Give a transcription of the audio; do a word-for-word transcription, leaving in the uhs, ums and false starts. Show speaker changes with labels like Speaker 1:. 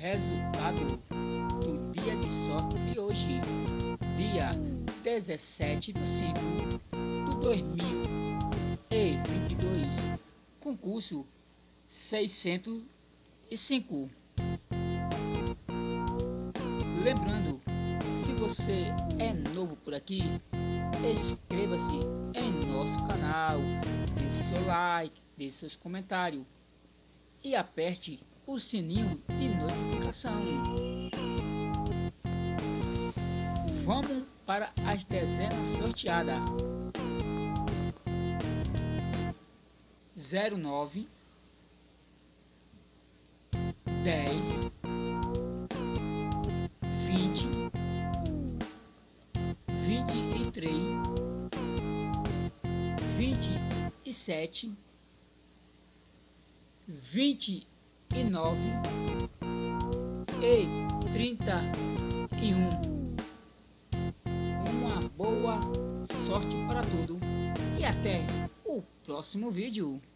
Speaker 1: Resultado do dia de sorte de hoje, dia dezessete de cinco de dois mil e vinte e dois, concurso seiscentos e cinco. Lembrando, se você é novo por aqui, inscreva-se em nosso canal, dê seu like, dê seus comentários e aperte o sininho de notificação. Vamos para as dezenas sorteadas: zero nove, dez, vinte, vinte e três, vinte e sete, vinte e nove e trinta e um. Uma boa sorte para tudo e até o próximo vídeo.